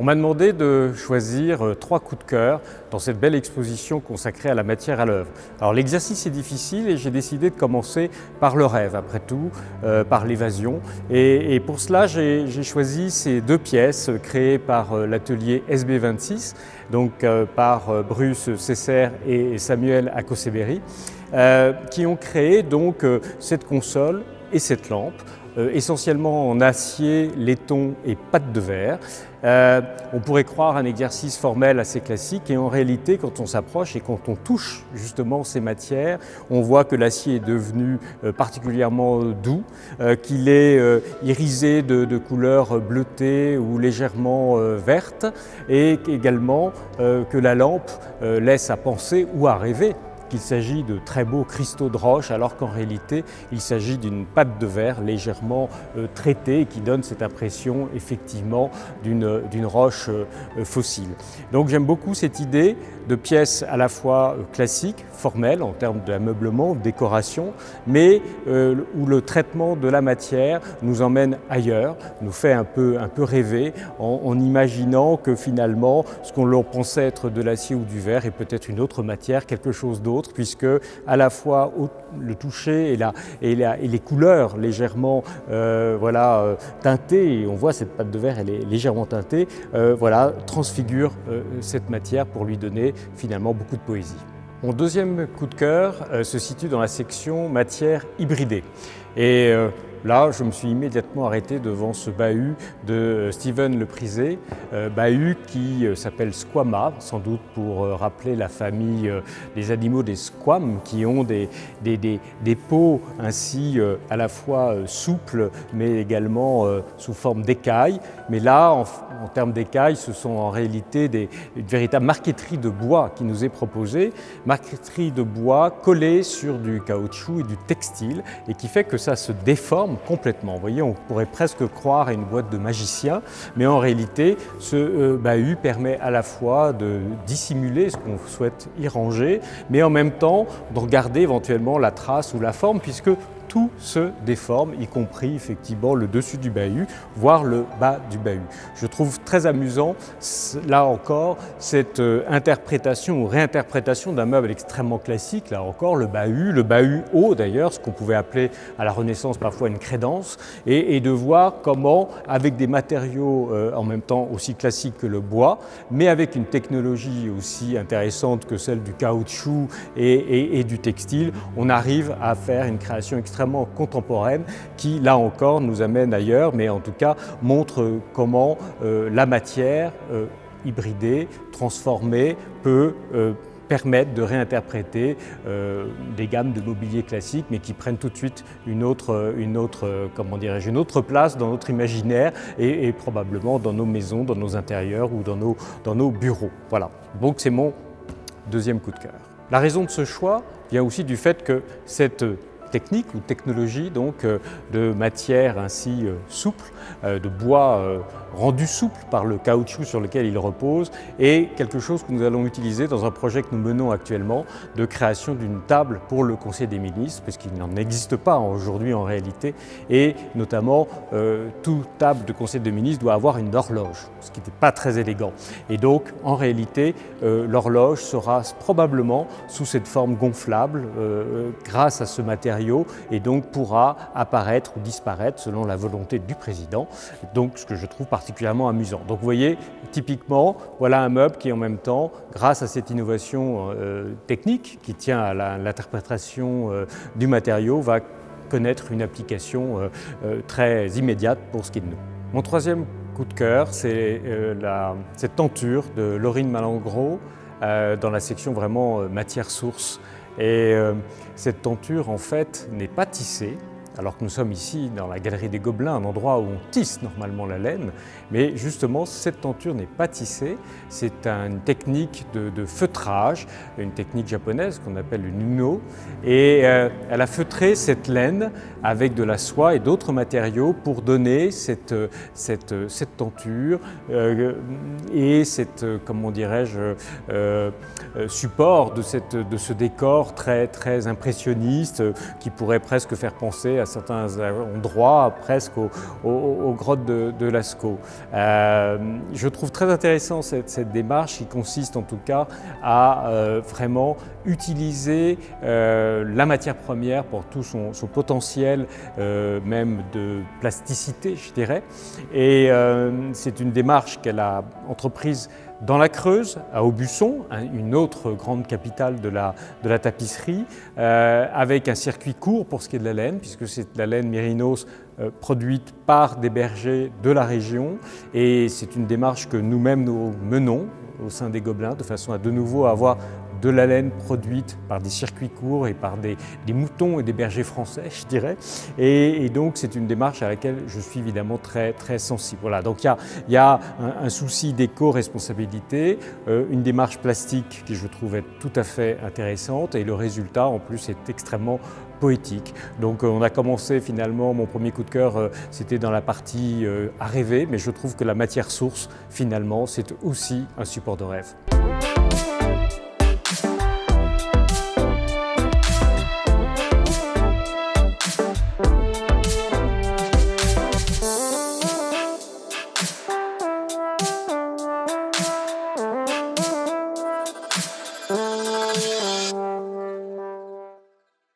On m'a demandé de choisir 3 coups de cœur dans cette belle exposition consacrée à la matière à l'œuvre. Alors l'exercice est difficile et j'ai décidé de commencer par le rêve, après tout, par l'évasion. Et pour cela, j'ai choisi ces 2 pièces créées par l'atelier SB26, donc par Bruce Cesser et Samuel Akoseberi, qui ont créé donc cette console et cette lampe. Essentiellement en acier, laiton et pâte de verre. On pourrait croire un exercice formel assez classique et en réalité quand on s'approche et quand on touche justement ces matières, on voit que l'acier est devenu particulièrement doux, qu'il est irisé de couleurs bleutées ou légèrement vertes et également que la lampe laisse à penser ou à rêver qu'il s'agit de très beaux cristaux de roche alors qu'en réalité il s'agit d'une pâte de verre légèrement traitée qui donne cette impression effectivement d'une roche fossile. Donc j'aime beaucoup cette idée de pièces à la fois classiques, formelles en termes d'ameublement, de décoration, mais où le traitement de la matière nous emmène ailleurs, nous fait un peu rêver en imaginant que finalement ce qu'on pensait être de l'acier ou du verre est peut-être une autre matière, quelque chose d'autre, puisque à la fois le toucher et les couleurs légèrement teintées, et on voit cette pâte de verre, elle est légèrement teintée, transfigure cette matière pour lui donner finalement beaucoup de poésie. Mon deuxième coup de cœur se situe dans la section matière hybridée. Et là, je me suis immédiatement arrêté devant ce bahut de Steven Leprizet, bahut qui s'appelle Squama, sans doute pour rappeler la famille des animaux des squames, qui ont des peaux ainsi à la fois souples, mais également sous forme d'écailles. Mais là, en termes d'écailles, ce sont en réalité une véritable marqueterie de bois qui nous est proposée, marqueterie de bois collée sur du caoutchouc et du textile, et qui fait que ça se déforme complètement. Vous voyez, on pourrait presque croire à une boîte de magicien, mais en réalité, ce bahut permet à la fois de dissimuler ce qu'on souhaite y ranger, mais en même temps de regarder éventuellement la trace ou la forme, puisque tout se déforme, y compris effectivement le dessus du bahut, voire le bas du bahut. Je trouve très amusant, là encore, cette interprétation ou réinterprétation d'un meuble extrêmement classique, là encore, le bahut haut d'ailleurs, ce qu'on pouvait appeler à la Renaissance parfois une crédence, et de voir comment, avec des matériaux en même temps aussi classiques que le bois, mais avec une technologie aussi intéressante que celle du caoutchouc et du textile, on arrive à faire une création extrêmement contemporaine qui, là encore, nous amène ailleurs, mais en tout cas montre comment la matière hybridée, transformée, peut permettre de réinterpréter des gammes de mobilier classiques, mais qui prennent tout de suite une autre place dans notre imaginaire et probablement dans nos maisons, dans nos intérieurs ou dans nos bureaux. Voilà, donc c'est mon deuxième coup de cœur. La raison de ce choix vient aussi du fait que cette technique ou technologie donc de matière ainsi souple, de bois rendu souple par le caoutchouc sur lequel il repose, est quelque chose que nous allons utiliser dans un projet que nous menons actuellement de création d'une table pour le Conseil des ministres, puisqu'il n'en existe pas aujourd'hui en réalité, et notamment toute table de Conseil des ministres doit avoir une horloge, ce qui n'est pas très élégant. Et donc en réalité l'horloge sera probablement sous cette forme gonflable grâce à ce matériau, et donc pourra apparaître ou disparaître selon la volonté du président, donc ce que je trouve particulièrement amusant. Donc vous voyez, typiquement, voilà un meuble qui en même temps, grâce à cette innovation technique qui tient à l'interprétation du matériau, va connaître une application très immédiate pour ce qui est de nous. Mon troisième coup de cœur, c'est cette tenture de Laurine Malengro dans la section vraiment matière source. Et cette tenture, en fait, n'est pas tissée, alors que nous sommes ici dans la Galerie des Gobelins, un endroit où on tisse normalement la laine, mais justement cette tenture n'est pas tissée, c'est une technique de feutrage, une technique japonaise qu'on appelle le nuno, et elle a feutré cette laine avec de la soie et d'autres matériaux pour donner cette tenture et comment dirais-je, support de ce décor très impressionniste qui pourrait presque faire penser à certains endroits, presque aux grottes de Lascaux. Je trouve très intéressant cette démarche qui consiste en tout cas à vraiment utiliser la matière première pour tout son potentiel, même de plasticité, je dirais. Et c'est une démarche qu'elle a entreprise dans la Creuse, à Aubusson, une autre grande capitale de la tapisserie, avec un circuit court pour ce qui est de la laine, puisque c'est de la laine mérinos produite par des bergers de la région. Et c'est une démarche que nous-mêmes nous menons au sein des Gobelins, de façon à de nouveau avoir de la laine produite par des circuits courts et par des moutons et des bergers français, je dirais. Et donc, c'est une démarche à laquelle je suis évidemment très sensible. Voilà, donc il y a un souci d'éco-responsabilité, une démarche plastique qui je trouve être tout à fait intéressante et le résultat, en plus, est extrêmement poétique. Donc on a commencé finalement, mon premier coup de cœur, c'était dans la partie à rêver, mais je trouve que la matière source, finalement, c'est aussi un support de rêve.